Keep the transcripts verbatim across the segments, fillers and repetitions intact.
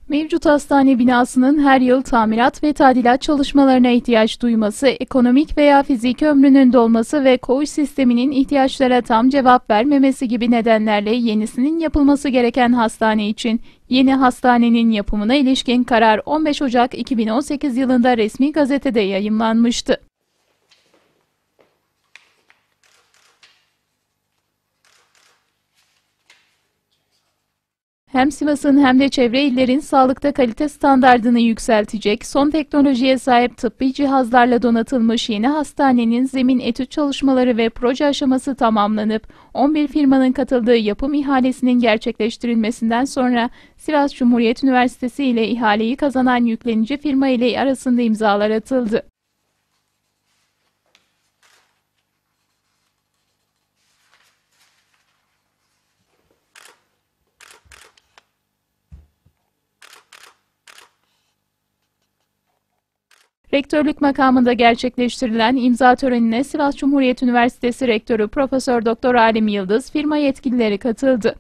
Mevcut hastane binasının her yıl tamirat ve tadilat çalışmalarına ihtiyaç duyması, ekonomik veya fiziki ömrünün dolması ve koğuş sisteminin ihtiyaçlara tam cevap vermemesi gibi nedenlerle yenisinin yapılması gereken hastane için yeni hastanenin yapımına ilişkin karar on beş Ocak iki bin on sekiz yılında resmi gazetede yayımlanmıştı. Hem Sivas'ın hem de çevre illerin sağlıkta kalite standardını yükseltecek, son teknolojiye sahip tıbbi cihazlarla donatılmış yeni hastanenin zemin etüt çalışmaları ve proje aşaması tamamlanıp on bir firmanın katıldığı yapım ihalesinin gerçekleştirilmesinden sonra Sivas Cumhuriyet Üniversitesi ile ihaleyi kazanan yüklenici firma ile arasında imzalar atıldı. Rektörlük makamında gerçekleştirilen imza törenine Sivas Cumhuriyet Üniversitesi Rektörü Profesör Doktor Alim Yıldız, firma yetkilileri katıldı.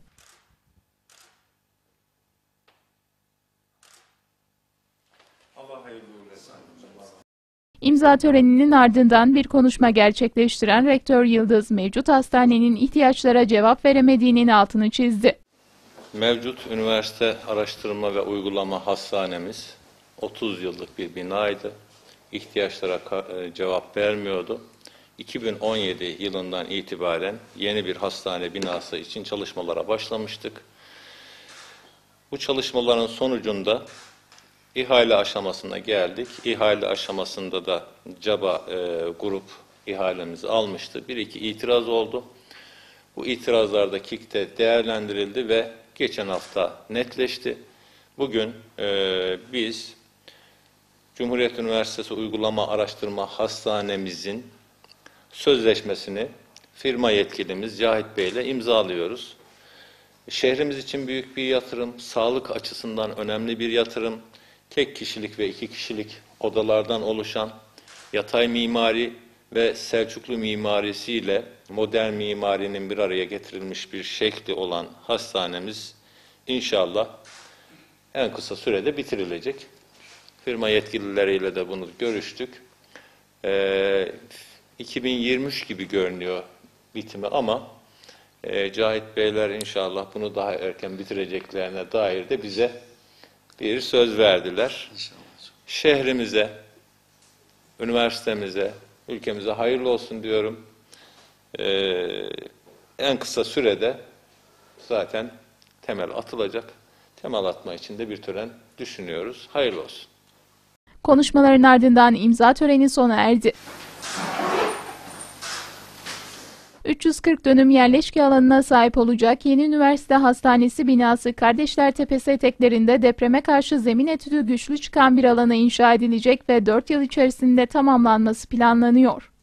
İmza töreninin ardından bir konuşma gerçekleştiren Rektör Yıldız, mevcut hastanenin ihtiyaçlara cevap veremediğinin altını çizdi. Mevcut üniversite araştırma ve uygulama hastanemiz otuz yıllık bir binaydı. İhtiyaçlara cevap vermiyordu. iki bin on yedi yılından itibaren yeni bir hastane binası için çalışmalara başlamıştık. Bu çalışmaların sonucunda ihale aşamasına geldik. İhale aşamasında da CABA e, grup ihalemizi almıştı. Bir iki itiraz oldu. Bu itirazlar da K İ K'te değerlendirildi ve geçen hafta netleşti. Bugün e, biz Cumhuriyet Üniversitesi Uygulama Araştırma Hastanemizin sözleşmesini firma yetkilimiz Cahit Bey ile imzalıyoruz. Şehrimiz için büyük bir yatırım, sağlık açısından önemli bir yatırım, tek kişilik ve iki kişilik odalardan oluşan yatay mimari ve Selçuklu mimarisiyle modern mimarinin bir araya getirilmiş bir şekli olan hastanemiz inşallah en kısa sürede bitirilecek. Firma yetkilileriyle de bunu görüştük. Ee, iki bin yirmi üç gibi görünüyor bitimi ama e, Cahit Beyler inşallah bunu daha erken bitireceklerine dair de bize bir söz verdiler. İnşallah. Şehrimize, üniversitemize, ülkemize hayırlı olsun diyorum. Ee, en kısa sürede zaten temel atılacak. Temel atma için de bir tören düşünüyoruz. Hayırlı olsun. Konuşmaların ardından imza töreni sona erdi. üç yüz kırk dönüm yerleşke alanına sahip olacak yeni üniversite hastanesi binası Kardeşler Tepesi eteklerinde depreme karşı zemin etüdü güçlü çıkan bir alana inşa edilecek ve dört yıl içerisinde tamamlanması planlanıyor.